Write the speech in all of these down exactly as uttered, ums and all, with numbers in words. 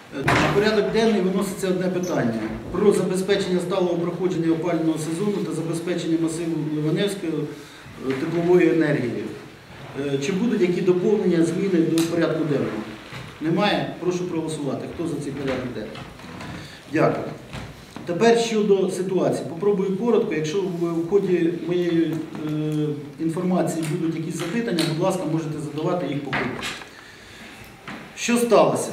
На порядок денний виноситься одне питання про забезпечення сталого проходження опалювального сезону та забезпечення масиву Ливаневської теплової енергії. Чи будуть які доповнення, зміни до порядку денного? Немає? Прошу проголосувати. Хто за цей порядок денний? Дякую. Тепер щодо ситуації. Попробую коротко. Якщо в ході моєї е, інформації будуть якісь запитання, будь ласка, можете задавати їх по ходу. Що сталося?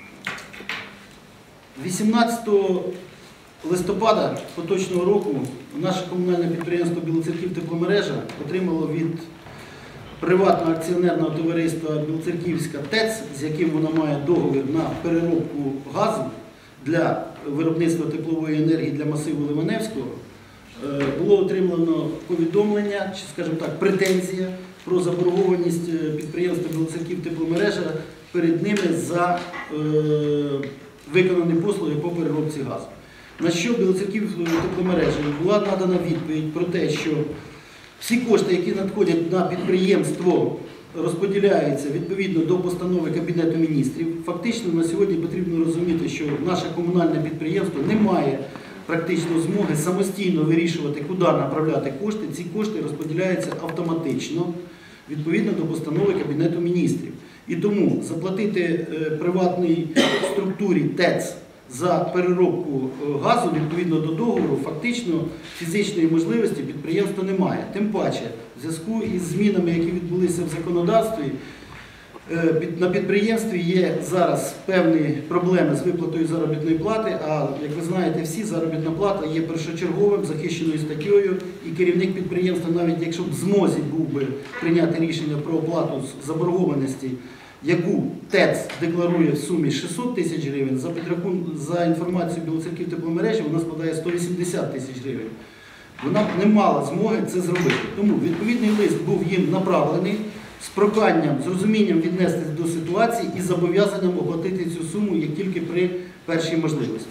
вісімнадцятого листопада поточного року наше комунальне підприємство Білоцерківтепломережа отримало від приватного акціонерного товариства Білоцерківська ТЕЦ, з яким вона має договір на переробку газу для виробництва теплової енергії для масиву Ливаневського, було отримано повідомлення, чи, скажімо так, претензія про заборгованість підприємства Білоцерківтепломережа перед ними за е, виконані послуги по переробці газу. На що Білоцерківтепломережі була надана відповідь про те, що всі кошти, які надходять на підприємство, розподіляються відповідно до постанови Кабінету міністрів. Фактично на сьогодні потрібно розуміти, що наше комунальне підприємство не має практично змоги самостійно вирішувати, куди направляти кошти. Ці кошти розподіляються автоматично відповідно до постанови Кабінету міністрів. І тому заплатити приватній структурі ТЕЦ за переробку газу відповідно до договору фактично фізичної можливості підприємство не має. Тим паче, в зв'язку із змінами, які відбулися в законодавстві, на підприємстві є зараз певні проблеми з виплатою заробітної плати, а, як ви знаєте всі, заробітна плата є першочерговим, захищеною статтею, і керівник підприємства, навіть якщо б в змозі був би прийняти рішення про оплату заборгованості, яку ТЕЦ декларує в сумі шістсот тисяч гривень, за, за інформацією Білоцерківтепломережі вона складає сто вісімдесят тисяч гривень. Вона б не мала змоги це зробити. Тому відповідний лист був їм направлений з проханням, з розумінням віднестись до ситуації і зобов'язанням оплатити цю суму як тільки при першій можливості.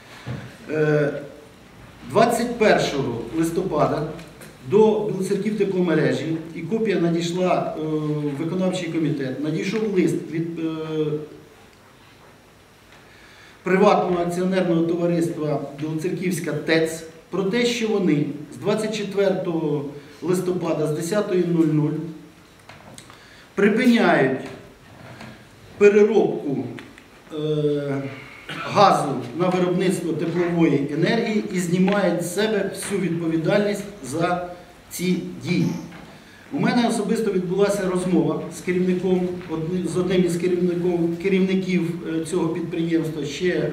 двадцять першого листопада до Білоцерківтепломережі, і копія надійшла в виконавчий комітет, надійшов лист від е, приватного акціонерного товариства Білоцерківська ТЕЦ про те, що вони з двадцять четвертого листопада з десятої нуль нуль припиняють переробку е, газу на виробництво теплової енергії і знімають з себе всю відповідальність за ці дії. У мене особисто відбулася розмова з керівником, з одним із керівників цього підприємства ще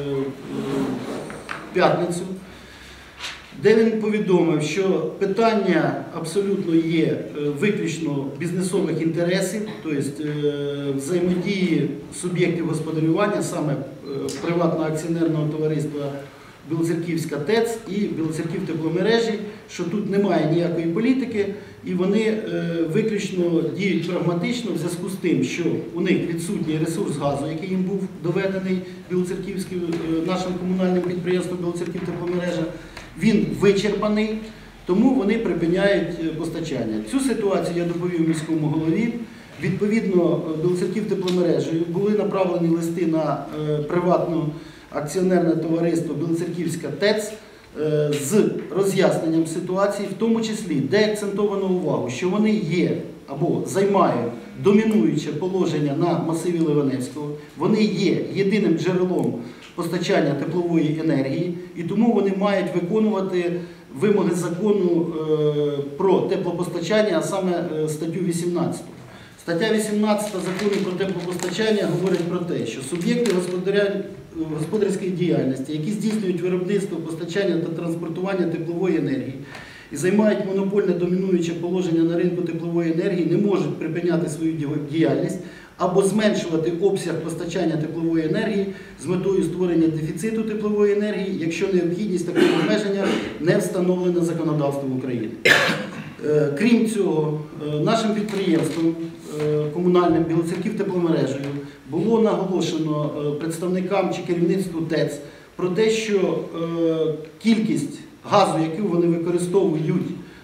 в п'ятницю, де він повідомив, що питання абсолютно є виключно бізнесових інтересів, тобто взаємодії суб'єктів господарювання, саме приватного акціонерного товариства Білоцерківська ТЕЦ і Білоцерківтепломережі, що тут немає ніякої політики, і вони виключно діють прагматично в зв'язку з тим, що у них відсутній ресурс газу, який їм був доведений нашим комунальним підприємством Білоцерківтепломережа, він вичерпаний, тому вони припиняють постачання. Цю ситуацію я доповів міському голові. Відповідно, Білоцерківтепломережею були направлені листи на приватне акціонерне товариство Білоцерківська ТЕЦ з роз'ясненням ситуації, в тому числі, де акцентовано увагу, що вони є або займають домінуюче положення на масиві Ливаневського, вони є єдиним джерелом постачання теплової енергії, і тому вони мають виконувати вимоги закону про теплопостачання, а саме статтю вісімнадцяту. Стаття вісімнадцята закону про теплопостачання говорить про те, що суб'єкти господарської діяльності, які здійснюють виробництво, постачання та транспортування теплової енергії і займають монопольне домінуюче положення на ринку теплової енергії, не можуть припиняти свою діяльність або зменшувати обсяг постачання теплової енергії з метою створення дефіциту теплової енергії, якщо необхідність такого обмеження не встановлена законодавством України. Крім цього, нашим підприємством комунальним Білоцерківтепломережею було наголошено представникам чи керівництву ТЕЦ про те, що кількість газу, яку вони використовують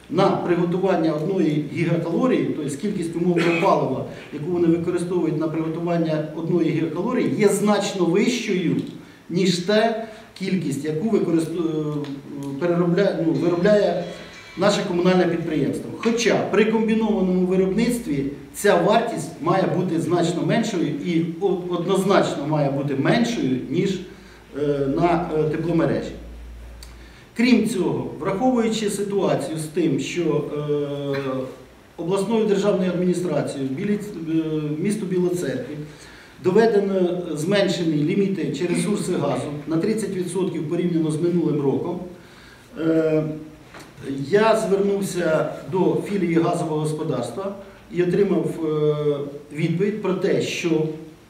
на приготування одної гігакалорії, тобто кількість умовного палива, яку вони використовують на приготування одної гігакалорії, є значно вищою, ніж та кількість, яку переробляє, ну, виробляє наше комунальне підприємство. Хоча при комбінованому виробництві ця вартість має бути значно меншою і однозначно має бути меншою, ніж на тепломережі. Крім цього, враховуючи ситуацію з тим, що е, обласною державною адміністрацією білі, е, місту Біла Церква доведено зменшені ліміти чи ресурси газу на тридцять відсотків порівняно з минулим роком, е, я звернувся до філії газового господарства і отримав е, відповідь про те, що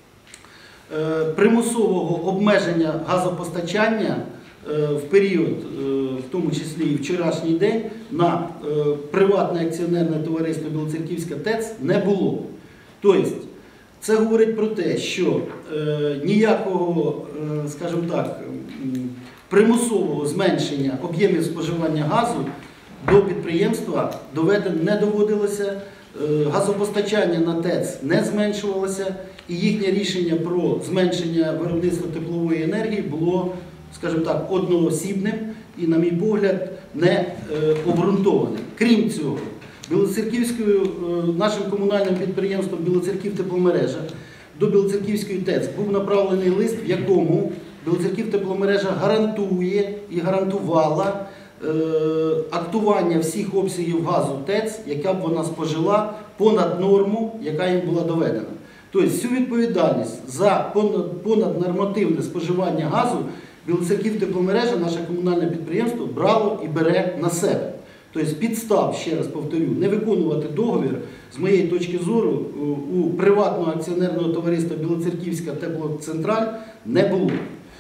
е, примусового обмеження газопостачання в період, в тому числі і вчорашній день, на приватне акціонерне товариство Білоцерківська ТЕЦ не було. Тобто, це говорить про те, що ніякого, скажімо так, примусового зменшення об'ємів споживання газу до підприємства доведено не доводилося, газопостачання на ТЕЦ не зменшувалося, і їхнє рішення про зменшення виробництва теплової енергії було, скажімо так, одноосібним і, на мій погляд, не обґрунтованим. Крім цього, Білоцерківською, нашим комунальним підприємством Білоцерківтепломережа до Білоцерківської ТЕЦ був направлений лист, в якому Білоцерківтепломережа гарантує і гарантувала е, актування всіх обсягів газу ТЕЦ, яка б вона спожила понад норму, яка їм була доведена. Тобто всю відповідальність за понаднормативне споживання газу Білоцерківтепломережа, наше комунальне підприємство, брало і бере на себе. Тобто підстав, ще раз повторю, не виконувати договір, з моєї точки зору, у приватного акціонерного товариства Білоцерківська теплоцентраль не було.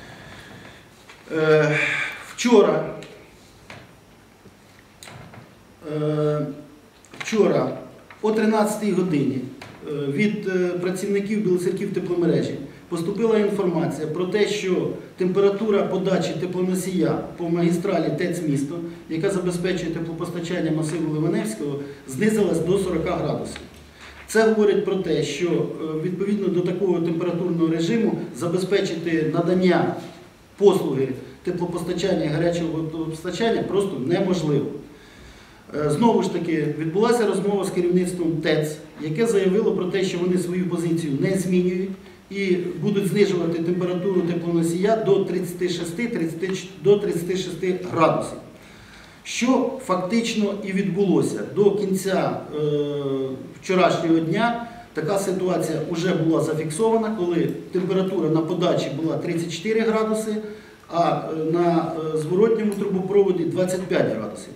Е, вчора, е, вчора о тринадцятій годині від працівників Білоцерківтепломережі поступила інформація про те, що температура подачі теплоносія по магістралі ТЕЦ-місто, яка забезпечує теплопостачання масиву Ливаневського, знизилась до сорока градусів. Це говорить про те, що відповідно до такого температурного режиму забезпечити надання послуги теплопостачання і гарячого водопостачання просто неможливо. Знову ж таки, відбулася розмова з керівництвом ТЕЦ, яке заявило про те, що вони свою позицію не змінюють і будуть знижувати температуру теплоносія до тридцяти шести до тридцяти шести градусів. Що фактично і відбулося. До кінця е, вчорашнього дня така ситуація вже була зафіксована, коли температура на подачі була тридцять чотири градуси, а на зворотньому трубопроводі двадцять п'ять градусів.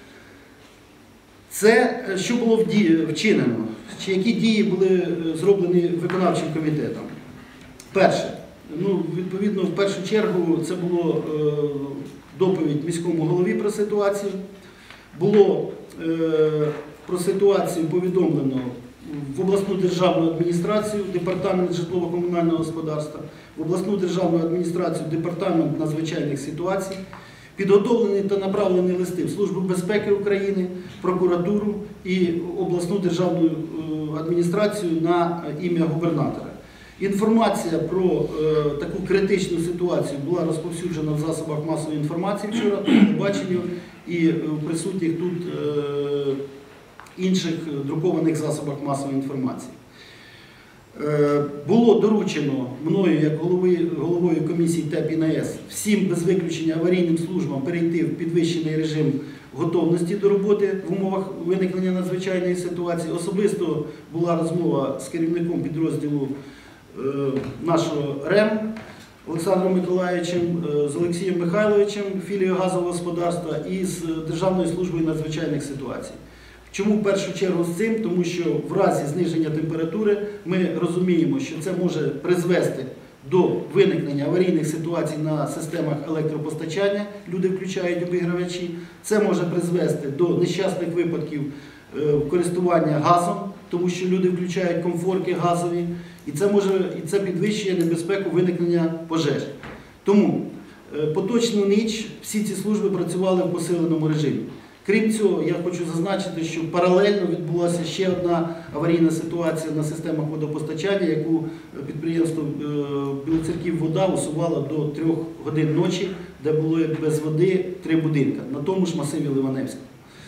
Це що було вчинено, чи які дії були зроблені виконавчим комітетом? Перше, ну, відповідно, в першу чергу це було е, доповідь міському голові про ситуацію. Було е, про ситуацію повідомлено в обласну державну адміністрацію, департамент житлово-комунального господарства, в обласну державну адміністрацію, департамент надзвичайних ситуацій. Підготовлені та направлені листи в Службу безпеки України, прокуратуру і обласну державну адміністрацію на ім'я губернатора. Інформація про е, таку критичну ситуацію була розповсюджена в засобах масової інформації вчора, по телебаченню і в присутніх тут е, інших друкованих засобах масової інформації. Е, було доручено мною, як голови, головою комісії ТЕП і НАЕС, всім без виключення аварійним службам перейти в підвищений режим готовності до роботи в умовах виникнення надзвичайної ситуації. Особисто була розмова з керівником підрозділу нашого РЕМ Олександром Миколаївичем, з Олексієм Михайловичем, філією газового господарства і з Державною службою надзвичайних ситуацій. Чому в першу чергу з цим? Тому що в разі зниження температури ми розуміємо, що це може призвести до виникнення аварійних ситуацій на системах електропостачання, люди включають обігрівачі, це може призвести до нещасних випадків користування газом, тому що люди включають комфорки газові, і це, може, і це підвищує небезпеку виникнення пожеж. Тому поточну ніч всі ці служби працювали в посиленому режимі. Крім цього, я хочу зазначити, що паралельно відбулася ще одна аварійна ситуація на системах водопостачання, яку підприємство Білоцерківвода усувало до трьох годин ночі, де були без води три будинки, на тому ж масиві Ливаневського.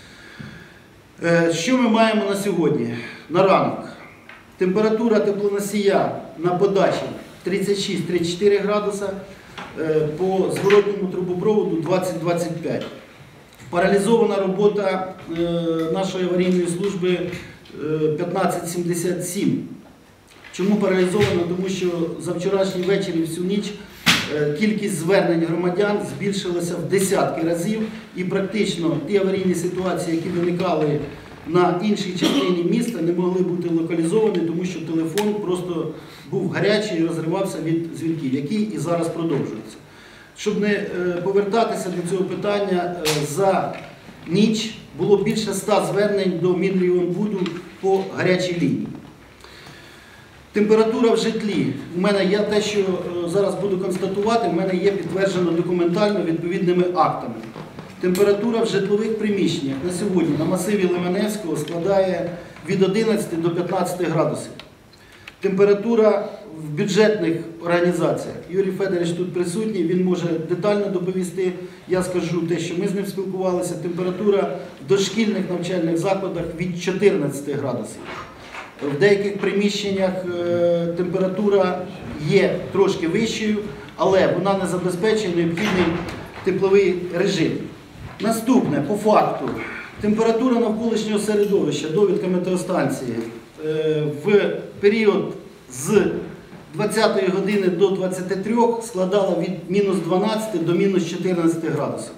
Що ми маємо на сьогодні? На ранок. Температура теплоносія на подачі тридцять шість - тридцять чотири градуса, по зворотному трубопроводу двадцять - двадцять п'ять. Паралізована робота нашої аварійної служби п'ятнадцять сімдесят сім. Чому паралізована? Тому що за вчорашній вечір і всю ніч кількість звернень громадян збільшилася в десятки разів, і практично ті аварійні ситуації, які виникали на іншій частині міста, не могли бути локалізовані, тому що телефон просто був гарячий і розривався від дзвінків, які і зараз продовжуються. Щоб не повертатися до цього питання, за ніч було більше ста звернень до Мінрегіонбуду по гарячій лінії. Температура в житлі. У мене є те, що зараз буду констатувати, в мене є підтверджено документально відповідними актами. Температура в житлових приміщеннях на сьогодні на масиві Ливаневського складає від одинадцяти до п'ятнадцяти градусів. Температура в бюджетних організаціях. Юрій Федорович тут присутній, він може детально доповісти. Я скажу те, що ми з ним спілкувалися. Температура в дошкільних навчальних закладах від чотирнадцяти градусів. В деяких приміщеннях температура є трошки вищою, але вона не забезпечує необхідний тепловий режим. Наступне, по факту, температура навколишнього середовища, довідка метеостанції, в період з двадцятої години до двадцяти трьох складала від мінус дванадцяти до мінус чотирнадцяти градусів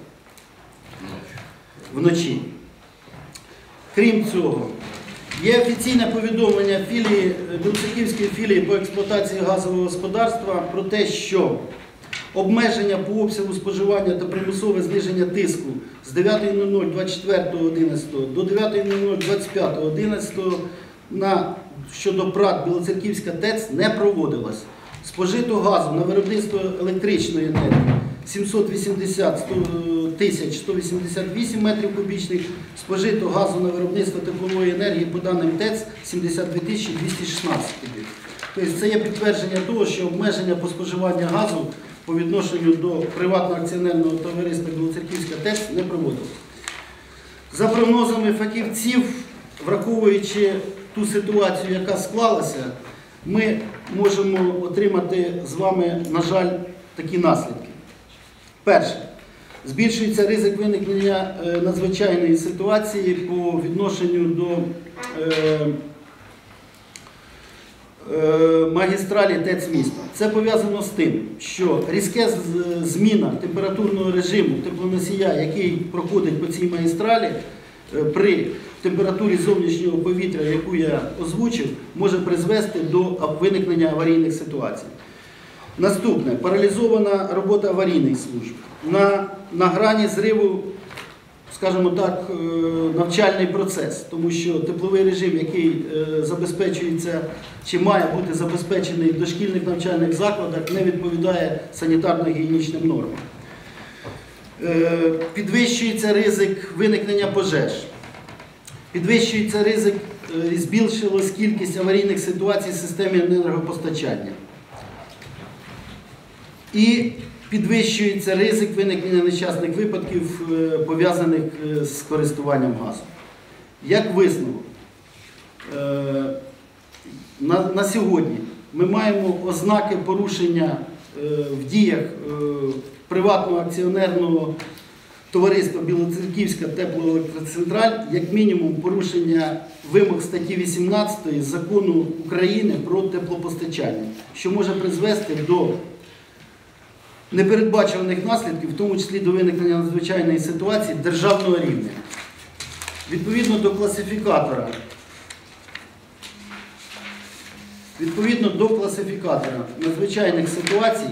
вночі. Крім цього, є офіційне повідомлення філії, Білоцерківської філії по експлуатації газового господарства про те, що обмеження по обсягу споживання та примусове зниження тиску з дев'ятої нуль нуль двадцять четвертого одинадцятого до дев'ятої нуль нуль двадцять п'ятого одинадцятого на щодо ПрАТ Білоцерківська ТЕЦ не проводилось. Спожито газу на виробництво електричної енергії сімсот вісімдесят тисяч сто вісімдесят вісім метрів кубічних, спожито газу на виробництво теплової енергії по даним ТЕЦ сімдесят дві тисячі двісті шістнадцять кубів. Тобто це є підтвердження того, що обмеження по споживанню газу по відношенню до приватного акціонерного товариства Білоцерківська ТЕЦ не проводилось. За прогнозами фахівців, враховуючи ту ситуацію, яка склалася, ми можемо отримати з вами, на жаль, такі наслідки. Перше. Збільшується ризик виникнення надзвичайної ситуації по відношенню до е, е, магістралі ТЕЦ міста. Це пов'язано з тим, що різке зміна температурного режиму теплоносія, який проходить по цій магістралі, е, при температурі зовнішнього повітря, яку я озвучив, може призвести до виникнення аварійних ситуацій. Наступне. Паралізована робота аварійних служб. На, на грані зриву, скажімо так, навчальний процес, тому що тепловий режим, який забезпечується, чи має бути забезпечений в дошкільних навчальних закладах, не відповідає санітарно-гігієнічним нормам. Підвищується ризик виникнення пожеж. Підвищується ризик, збільшилась кількість аварійних ситуацій в системі енергопостачання. І підвищується ризик виникнення нещасних випадків, пов'язаних з користуванням газом. Як висновок, на, на сьогодні ми маємо ознаки порушення в діях приватного акціонерного товариства Білоцерківська теплоелектроцентраль, як мінімум порушення вимог статті вісімнадцятої Закону України про теплопостачання, що може призвести до непередбачуваних наслідків, в тому числі до виникнення надзвичайної ситуації державного рівня. Відповідно до класифікатора, відповідно до класифікатора надзвичайних ситуацій,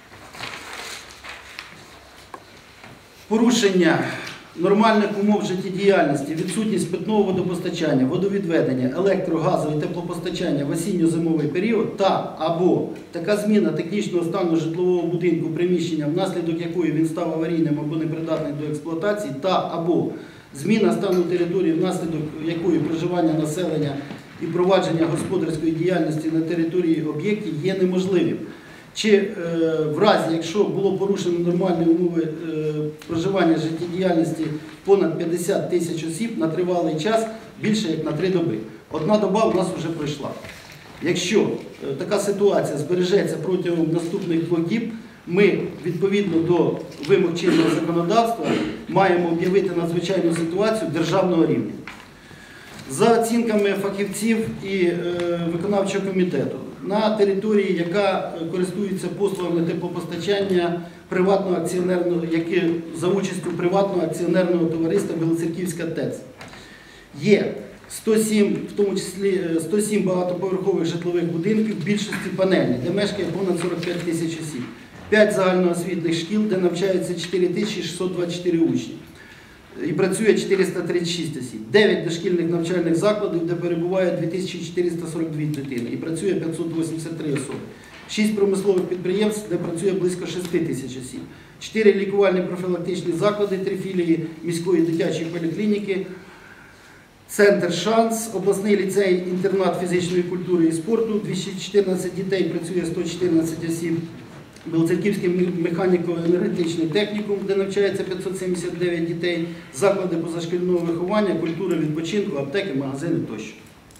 порушення нормальних умов життєдіяльності, відсутність питного водопостачання, водовідведення, електро-, газу і теплопостачання в осінньо-зимовий період та або така зміна технічного стану житлового будинку приміщення, внаслідок якої він став аварійним або непридатним до експлуатації, та або зміна стану території, внаслідок якої проживання населення і провадження господарської діяльності на території об'єктів є неможливим. Чи е, в разі, якщо було порушено нормальні умови е, проживання життєдіяльності понад п'ятдесят тисяч осіб на тривалий час, більше як на три доби. Одна доба у нас вже пройшла. Якщо е, така ситуація збережеться протягом наступних двох діб, ми, відповідно до вимог чинного законодавства, маємо об'явити надзвичайну ситуацію державного рівня. За оцінками фахівців і е, виконавчого комітету, на території, яка користується послугами теплопостачання приватного акціонерного, які за участю приватного акціонерного товариства Білоцерківська ТЕЦ, є сто сім, в тому числі сто сім багатоповерхових житлових будинків, в більшості панельні, де мешкає понад сорок п'ять тисяч осіб, п'ять загальноосвітних шкіл, де навчаються чотири тисячі шістсот двадцять чотири учні. І працює чотириста тридцять шість осіб, дев'ять дошкільних навчальних закладів, де перебуває дві тисячі чотириста сорок дві дитини і працює п'ятсот вісімдесят три особи, шість промислових підприємств, де працює близько шести тисяч осіб, чотири лікувальні профілактичні заклади, три філії міської дитячої поліклініки, центр «Шанс», обласний ліцей-інтернат фізичної культури і спорту, двісті чотирнадцять дітей, працює сто чотирнадцять осіб, Білоцерківський механіко-енергетичний технікум, де навчається п'ятсот сімдесят дев'ять дітей, заклади позашкільного виховання, культури, відпочинку, аптеки, магазини тощо.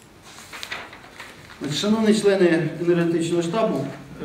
Шановні члени енергетичного штабу,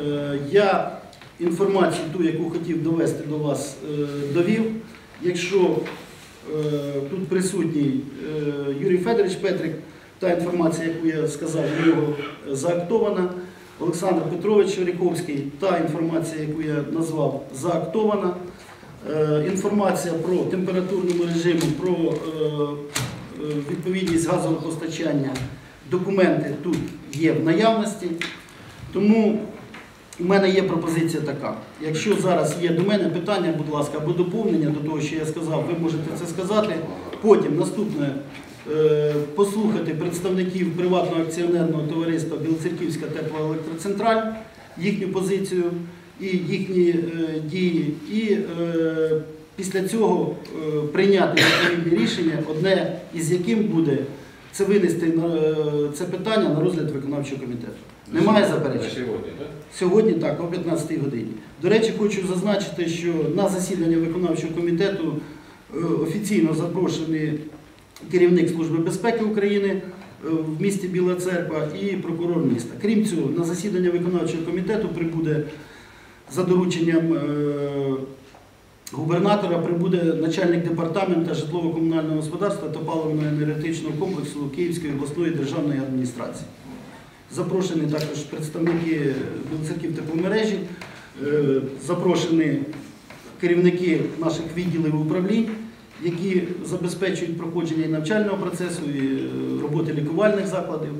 я інформацію ту, яку хотів довести до вас, довів. Якщо тут присутній Юрій Федорович Петрик, та інформація, яку я сказав, в нього заактована. Олександр Петрович Оріховський, та інформація, яку я назвав, заактована. Інформація про температурному режиму, про відповідність газового постачання, документи тут є в наявності. Тому у мене є пропозиція така. Якщо зараз є до мене питання, будь ласка, або доповнення до того, що я сказав, ви можете це сказати. Потім наступне. Послухати представників приватного акціонерного товариства Білоцерківська теплоелектроцентраль, їхню позицію і їхні е, дії. І е, після цього е, прийняти відповідні рішення, одне із яким буде це винести на, е, це питання на розгляд виконавчого комітету. Немає заперечень? Сьогодні, так? Сьогодні так, о п'ятнадцятій годині. До речі, хочу зазначити, що на засідання виконавчого комітету е, офіційно запрошені керівник Служби безпеки України в місті Біла Церква і прокурор міста. Крім цього, на засідання виконавчого комітету прибуде за дорученням губернатора, прибуде начальник департаменту житлово-комунального господарства та паливно-енергетичного комплексу Київської обласної державної адміністрації. Запрошені також представники Білоцерків тепломережі, запрошені керівники наших відділів і управлінь, які забезпечують проходження і навчального процесу, і роботи лікувальних закладів.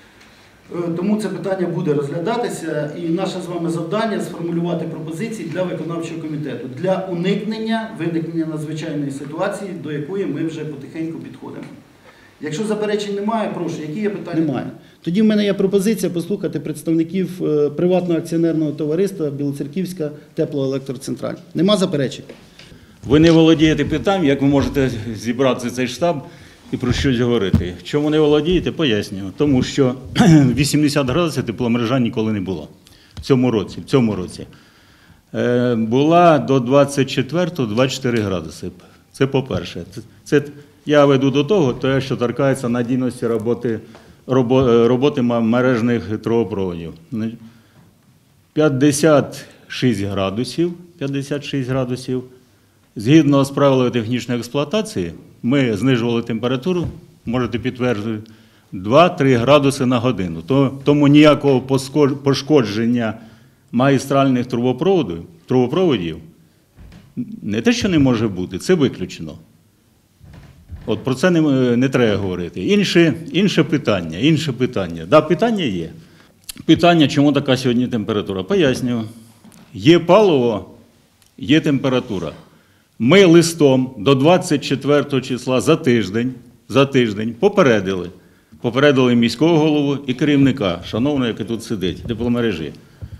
Тому це питання буде розглядатися, і наше з вами завдання – сформулювати пропозиції для виконавчого комітету, для уникнення виникнення надзвичайної ситуації, до якої ми вже потихеньку підходимо. Якщо заперечень немає, прошу, які є питання? Немає. Тоді в мене є пропозиція послухати представників приватного акціонерного товариства Білоцерківська теплоелектроцентраль. Нема заперечень? Ви не володієте питанням, як ви можете зібрати цей штаб і про щось говорити. Чому не володієте, пояснюю. Тому що вісімдесят градусів тепломережа ніколи не було в цьому році. В цьому році. Е, була до двадцять четвертого двадцять чотири градуси. Це по-перше. Це, це я веду до того, те, що торкається надійності роботи, робо, роботи мережних трубопроводів. п'ятдесят шість градусів. п'ятдесят шість градусів. Згідно з правилами технічної експлуатації, ми знижували температуру, можете підтвердити, два-три градуси на годину. Тому ніякого пошкодження магістральних трубопроводів, трубопроводів не те, що не може бути, це виключено. От про це не, не треба говорити. Інше, інше питання, інше питання. Да, питання є. Питання, чому така сьогодні температура? Пояснюю. Є паливо, є температура. Ми листом до двадцять четвертого числа за тиждень, за тиждень попередили, попередили міського голову і керівника, шановного, який тут сидить, тепломережі.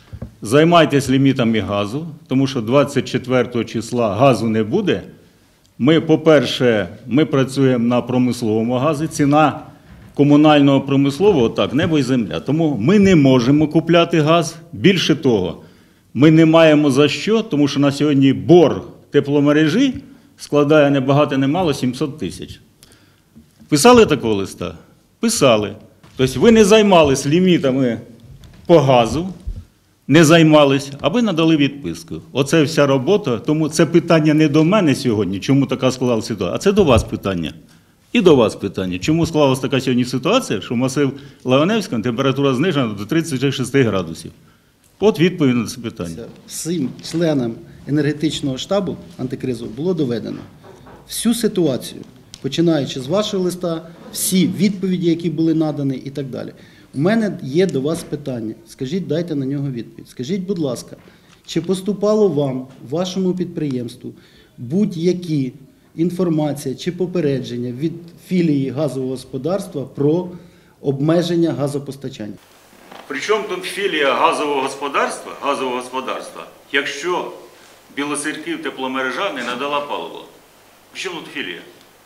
Займайтесь лімітами газу, тому що двадцять четвертого числа газу не буде, Ми, по-перше, ми працюємо на промисловому газі. Ціна комунального промислового – так, небо і земля. Тому ми не можемо купляти газ. Більше того, ми не маємо за що, тому що на сьогодні борг тепломережі складає не багато, не мало сімсот тисяч. Писали такого листа? Писали. Тобто ви не займались лімітами по газу, не займались, а ви надали відписку. Оце вся робота, тому це питання не до мене сьогодні, чому така склалася ситуація, а це до вас питання. І до вас питання, чому склалася така сьогодні ситуація, що масив Леоневського температура знижена до тридцяти шести градусів. От відповідь на це питання. Всім членам енергетичного штабу антикризового було доведено всю ситуацію, починаючи з вашого листа, всі відповіді, які були надані і так далі. У мене є до вас питання. Скажіть, дайте на нього відповідь. Скажіть, будь ласка, чи поступало вам, вашому підприємству, будь-які інформація чи попередження від філії газового господарства про обмеження газопостачання? Причому тут філія газового господарства, газового господарства, якщо Білоцерків тепломережа не надала паливо? Причому тут філія?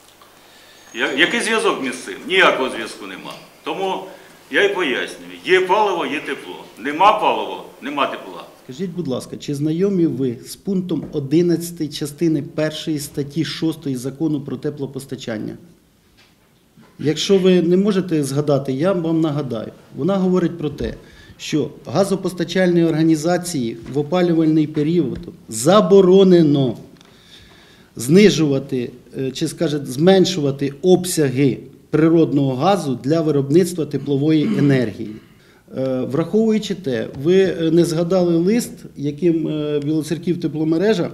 Я- Який зв'язок між цим? Ніякого зв'язку нема. Тому я і пояснюю, є паливо, є тепло. Нема палива, нема тепла. Скажіть, будь ласка, чи знайомі ви з пунктом одинадцятої частини першої статті шостої Закону про теплопостачання? Якщо ви не можете згадати, я вам нагадаю. Вона говорить про те, що газопостачальні організації в опалювальний період заборонено знижувати, е, чи, скажімо, зменшувати обсяги природного газу для виробництва теплової енергії. Е, Враховуючи те, ви не згадали лист, яким е, Білоцерків тепломережа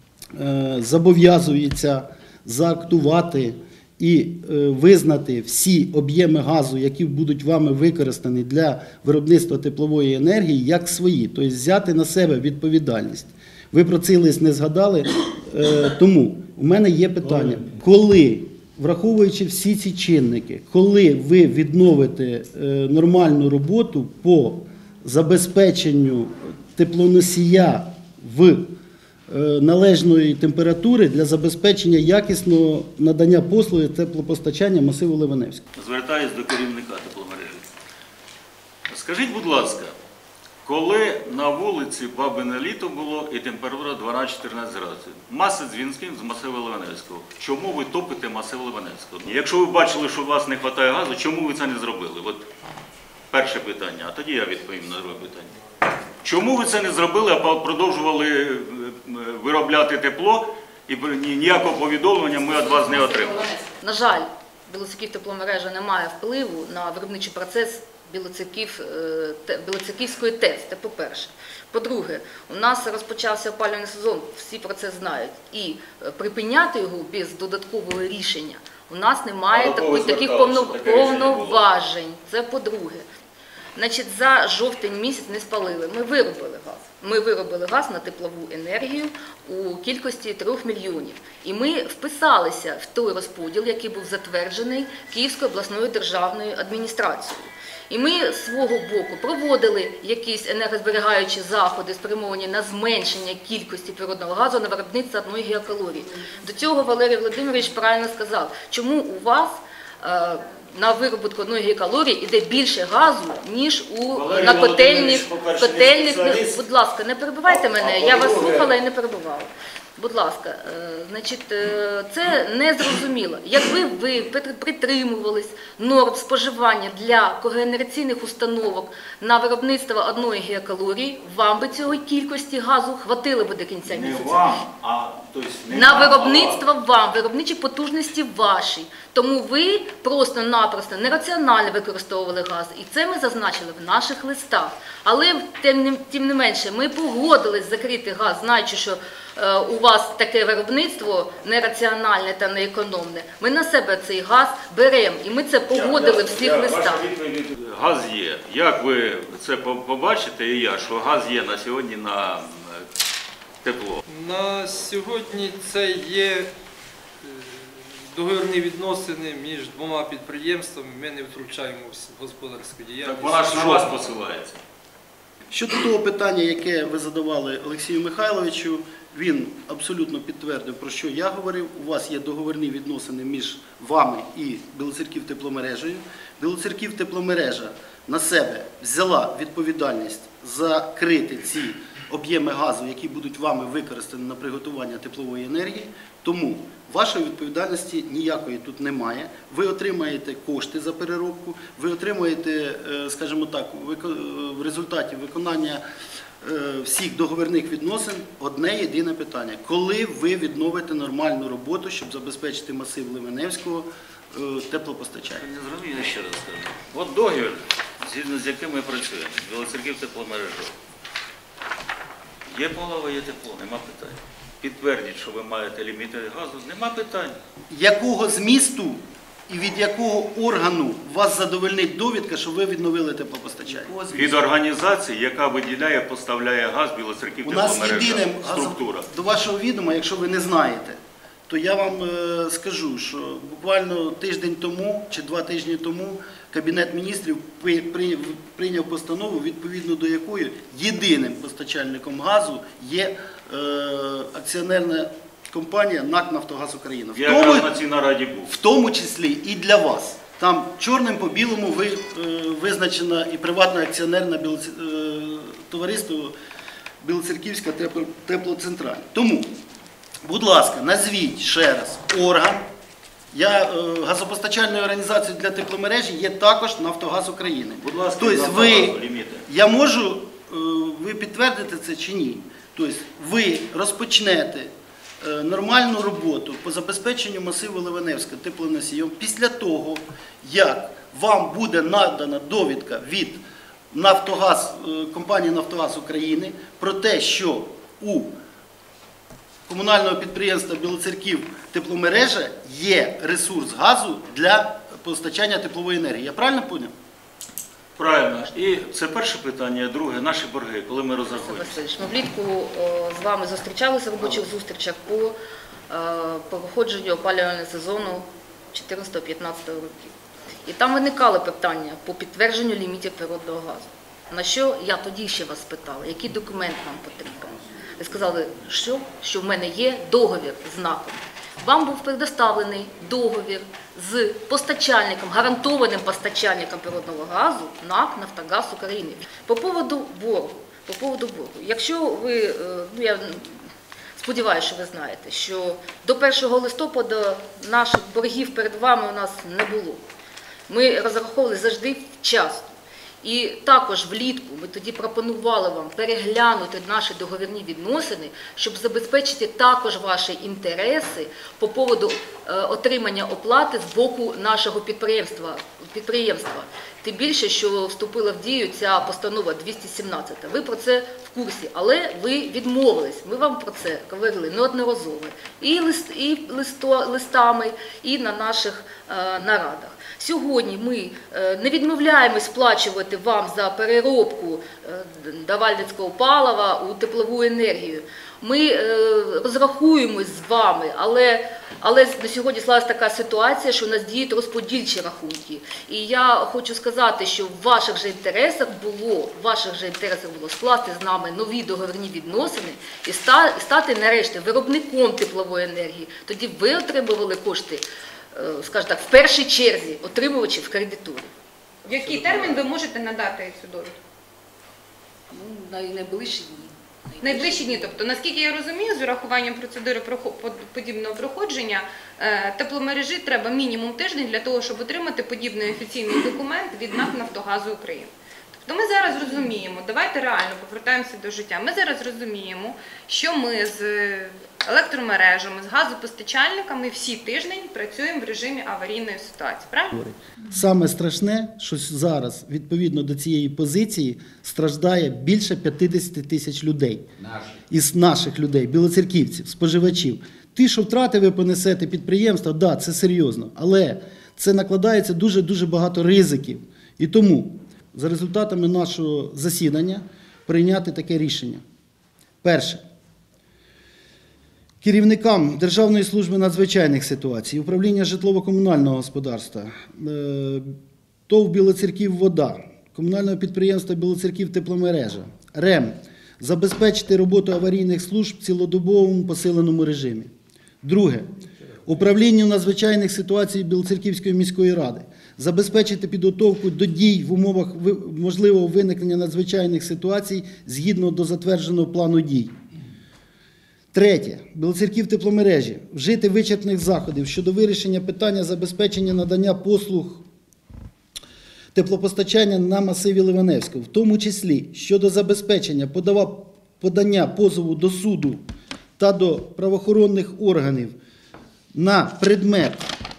е, зобов'язується заактувати і е, визнати всі об'єми газу, які будуть вами використані для виробництва теплової енергії, як свої, тобто взяти на себе відповідальність. Ви про цей лист не згадали, е, тому у мене є питання, коли, враховуючи всі ці чинники, коли ви відновите е, нормальну роботу по забезпеченню теплоносія в е, належної температури для забезпечення якісного надання послуги теплопостачання масиву Левеневського? Звертаюсь до керівника тепломережі. Скажіть, будь ласка, коли на вулиці Бабине літо було і температура дванадцять-чотирнадцять градусів, маси дзвінків з масиву Левеневського. Чому ви топите масив Левеневського? Якщо ви бачили, що у вас не вистачає газу, чому ви це не зробили? От перше питання, а тоді я відповім на друге питання. Чому ви це не зробили, а продовжували е, е, виробляти тепло і ні- ніякого повідомлення ми від вас не отримали? На жаль, Білоцерків тепломережа не має впливу на виробничий процес Білоцерків, е, те- Білоцерківської ТЕЦ, це по-перше. По-друге, у нас розпочався опалювальний сезон, всі про це знають. І е, припиняти його без додаткового рішення у нас немає А до кого таких, таких зверталися? повно- Таке рішення було? повноважень. Це по-друге. Значить, за жовтень місяць не спалили. Ми виробили газ. Ми виробили газ на теплову енергію у кількості трьох мільйонів. І ми вписалися в той розподіл, який був затверджений Київською обласною державною адміністрацією. І ми з свого боку проводили якісь енергозберігаючі заходи, спрямовані на зменшення кількості природного газу на виробництво одної гігакалорії. До цього Валерій Володимирович правильно сказав, чому у вас е, на виробітку одної гігакалорії йде більше газу, ніж у Валерій на Володимирович, котельних. по-перше, не котельних спеціаліст. будь ласка, не перебивайте мене, А я вас по-друге- слухала і не перебивала. Будь ласка, е, значить, е, це незрозуміло. Якби ви прит- притримувались норм споживання для когенераційних установок на виробництво одної гігакалорії, вам би цього кількості газу хватило би до кінця Не місяця. вам, а тобто, не На нам, а виробництво вам, виробничі потужності ваші. Тому ви просто-напросто нераціонально використовували газ. І це ми зазначили в наших листах. Але тим не, тим не менше ми погодились закрити газ, знаючи, що е, у вас таке виробництво нераціональне та неекономне. Ми на себе цей газ беремо. І ми це погодили в всіх Я- листах. ваша відповідь, Газ є. Як ви це по- побачите, і я, що газ є на сьогодні на е, тепло? На сьогодні це є е, договірні відносини між двома підприємствами. Ми не втручаємося в господарську діяльність. Так вона ж на вас посилається. Щодо того питання, яке ви задавали Олексію Михайловичу, він абсолютно підтвердив, про що я говорив. У вас є договірні відносини між вами і Білоцерків тепломережею. Білоцерків тепломережа на себе взяла відповідальність закрити ці об'єми газу, які будуть вами використані на приготування теплової енергії. Тому вашої відповідальності ніякої тут немає. Ви отримаєте кошти за переробку, ви отримаєте, скажімо так, в результаті виконання всіх договірних відносин одне єдине питання. Коли ви відновите нормальну роботу, щоб забезпечити масив Ливеневського теплопостачання? Не зрозумію, я ще раз скажу. От договір, згідно з яким ми працюємо, Білоцерків тепломережа. Є полова, є тепло, нема питань. Підтвердіть, що ви маєте ліміти газу, нема питань. Якого змісту і від якого органу вас задовольнить довідка, що ви відновили теплопостачання? Від організації, яка виділяє, поставляє газ Білоцерків У нас тепломережа, єдиним структура. до вашого відома, якщо ви не знаєте, то я вам е, скажу, що буквально тиждень тому чи два тижні тому Кабінет міністрів при- при- прийняв постанову, відповідно до якої єдиним постачальником газу є е, акціонерна компанія НАК «Нафтогаз України». В Я тому, якраз на цій нараді був. в тому числі і для вас. Там чорним по білому ви, е, визначено і приватне акціонерне Білоці... е, товариство Білоцерківська тепло... теплоцентраль. Тому, будь ласка, назвіть ще раз орган. Я, е, газопостачальною організацією для тепломережі є також «Нафтогаз України». Будь ласка, тобто «Нафтогазу» ви, ліміти. я можу, е, ви підтвердите це чи ні? Тобто ви розпочнете е, нормальну роботу по забезпеченню масиву Ливеневська теплоносієм після того, як вам буде надана довідка від Нафтогаз, е, компанії «Нафтогаз України» про те, що у комунального підприємства Білоцерків тепломережа є ресурс газу для постачання теплової енергії. Я правильно зрозумів? Правильно. І це перше питання. Друге, наші борги, коли ми Олексій розрахуємося. Васильович, ми влітку е, з вами зустрічалися в робочих зустрічах по е, проходженню опалювального сезону чотирнадцятого-п'ятнадцятого років. І там виникали питання по підтвердженню лімітів природного газу. На що я тоді ще вас питала, який документ нам потрібен? Ви сказали, що, що в мене є договір з НАКом. Вам був предоставлений договір з постачальником, гарантованим постачальником природного газу НАК «Нафтогаз України». По поводу боргу, по поводу боргу. Якщо ви, е, ну я сподіваюся, що ви знаєте, що до першого листопада наших боргів перед вами у нас не було. Ми розраховували завжди вчасно. І також влітку ми тоді пропонували вам переглянути наші договірні відносини, щоб забезпечити також ваші інтереси по поводу е, отримання оплати з боку нашого підприємства. підприємства. Тим більше, що вступила в дію ця постанова двісті сімнадцять. Ви про це в курсі, але ви відмовились. Ми вам про це говорили неодноразово. І, лист, і листо, листами, і на наших е, нарадах. Сьогодні ми не відмовляємось сплачувати вам за переробку давальницького палива у теплову енергію. Ми розрахуємось з вами, але, але на сьогодні склалася така ситуація, що у нас діють розподільчі рахунки. І я хочу сказати, що в ваших же інтересах було, в ваших же інтересах було скласти з нами нові договірні відносини і стати нарешті виробником теплової енергії. Тоді ви отримували кошти, скажімо так, в першій черзі отримувачів кредиторів. В який термін ви можете надати цю довідку? Ну, на найближчі дні. Найближчі дні. Тобто, наскільки я розумію, з урахуванням процедури подібного проходження тепломережі треба мінімум тиждень для того, щоб отримати подібний офіційний документ від НАК «Нафтогазу України». Тобто ми зараз розуміємо, давайте реально повертаємося до життя, ми зараз розуміємо, що ми з електромережами, з газопостачальниками всі тиждень працюємо в режимі аварійної ситуації, правильно? Саме страшне, що зараз, відповідно до цієї позиції, страждає більше п'ятдесят тисяч людей. Із наших людей, білоцерківців, споживачів. Ті, що втрати ви понесете підприємства, да, це серйозно, але це накладається дуже-дуже багато ризиків. І тому за результатами нашого засідання прийняти таке рішення. Перше. Керівникам Державної служби надзвичайних ситуацій, управління житлово-комунального господарства, ТОВ «Білоцерківвода», комунального підприємства «Білоцерків тепломережа», РЕМ забезпечити роботу аварійних служб в цілодобовому посиленому режимі. Друге. Управлінню надзвичайних ситуацій Білоцерківської міської ради забезпечити підготовку до дій в умовах можливого виникнення надзвичайних ситуацій згідно до затвердженого плану дій. Третє. Білоцерків тепломережі вжити вичерпних заходів щодо вирішення питання забезпечення надання послуг теплопостачання на масиві Ливаневського, в тому числі щодо забезпечення подава, подання позову до суду та до правоохоронних органів на предмет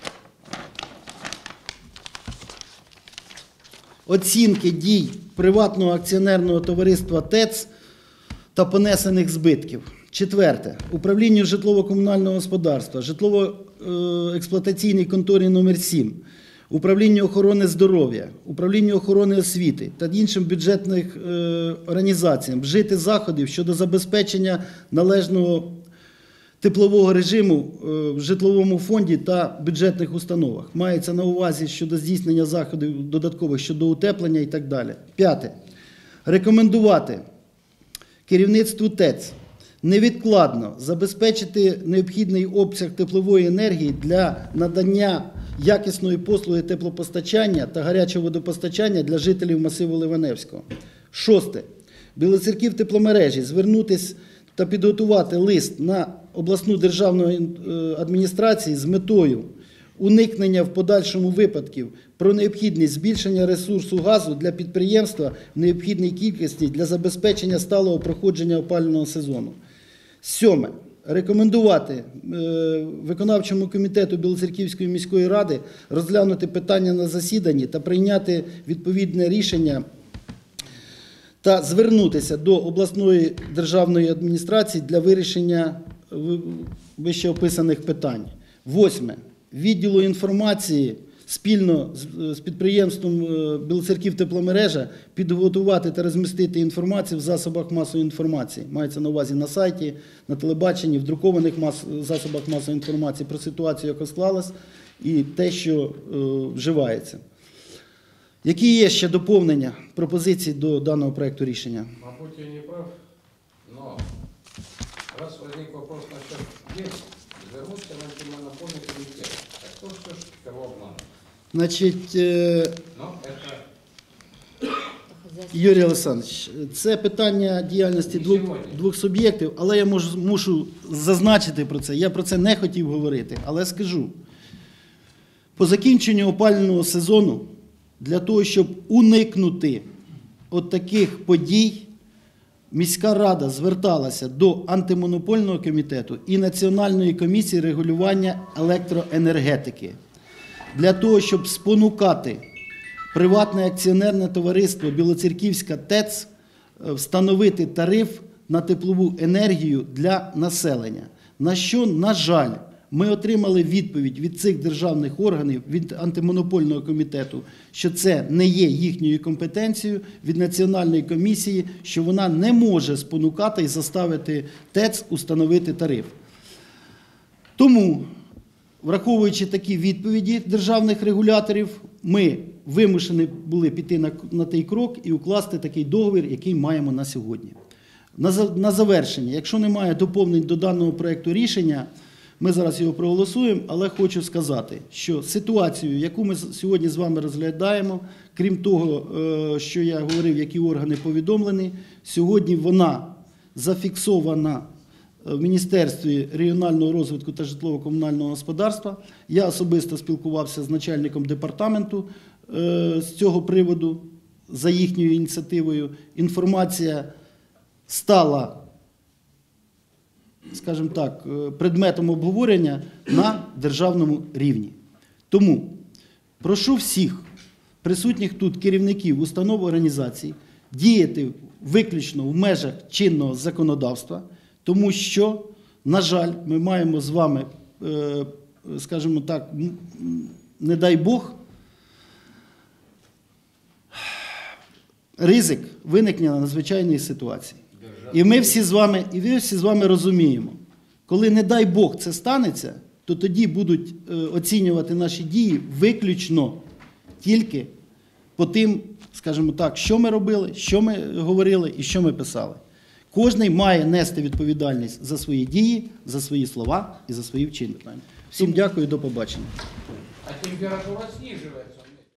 оцінки дій приватного акціонерного товариства ТЕЦ та понесених збитків. Четверте. Управлінню житлово-комунального господарства, житлово-експлуатаційній конторі номер сім, Управлінню охорони здоров'я, Управлінню охорони освіти та іншим бюджетним е, організаціям вжити заходів щодо забезпечення належного теплового режиму в житловому фонді та бюджетних установах. Мається на увазі щодо здійснення заходів додаткових щодо утеплення і так далі. П'яте. Рекомендувати керівництву ТЕЦ невідкладно забезпечити необхідний обсяг теплової енергії для надання якісної послуги теплопостачання та гарячого водопостачання для жителів масиву Ливаневського. Шосте. Білоцерків тепломережі звернутися та підготувати лист на обласну державну адміністрацію з метою уникнення в подальшому випадків про необхідність збільшення ресурсу газу для підприємства в необхідній кількості для забезпечення сталого проходження опалювального сезону. Сьоме. Рекомендувати е, виконавчому комітету Білоцерківської міської ради розглянути питання на засіданні та прийняти відповідне рішення та звернутися до обласної державної адміністрації для вирішення вищеописаних питань. Восьме. Відділу інформації спільно з підприємством Білоцерків тепломережа підготувати та розмістити інформацію в засобах масової інформації. Мається на увазі на сайті, на телебаченні, в друкованих мас... засобах масової інформації про ситуацію, яка склалась, і те, що е, вживається. Які є ще доповнення, пропозиції до даного проекту рішення? Мабуть, я не прав, но раз возник вопрос насчет есть, звернуться на антимонопольный комитет. Так кто ж кого обманывает? Значить, е... Но это... Юрій Олександрович, це питання діяльності двох, двох суб'єктів, але я можу, мушу зазначити про це. Я про це не хотів говорити, але скажу. По закінченню опалювального сезону, для того, щоб уникнути от таких подій, міська рада зверталася до антимонопольного комітету і Національної комісії регулювання електроенергетики для того, щоб спонукати приватне акціонерне товариство Білоцерківська ТЕЦ встановити тариф на теплову енергію для населення. На що, на жаль, ми отримали відповідь від цих державних органів, від антимонопольного комітету, що це не є їхньою компетенцією, від Національної комісії, що вона не може спонукати і заставити ТЕЦ установити тариф. Тому, враховуючи такі відповіді державних регуляторів, ми вимушені були піти на, на той крок і укласти такий договір, який маємо на сьогодні. На, на завершення, якщо немає доповнень до даного проекту рішення, ми зараз його проголосуємо, але хочу сказати, що ситуацію, яку ми сьогодні з вами розглядаємо, крім того, що я говорив, які органи повідомлені, сьогодні вона зафіксована в Міністерстві регіонального розвитку та житлово-комунального господарства. Я особисто спілкувався з начальником департаменту з цього приводу, за їхньою ініціативою. Інформація стала, скажімо так, предметом обговорення на державному рівні. Тому прошу всіх присутніх тут керівників установ організацій діяти виключно в межах чинного законодавства, тому що, на жаль, ми маємо з вами, скажімо так, не дай Бог, ризик виникнення надзвичайної ситуації. І ми всі з вами, і ви всі з вами розуміємо, коли, не дай Бог, це станеться, то тоді будуть оцінювати наші дії виключно тільки по тим, скажімо так, що ми робили, що ми говорили і що ми писали. Кожний має нести відповідальність за свої дії, за свої слова і за свої вчинки. Всім дякую, до побачення. А температура снижается.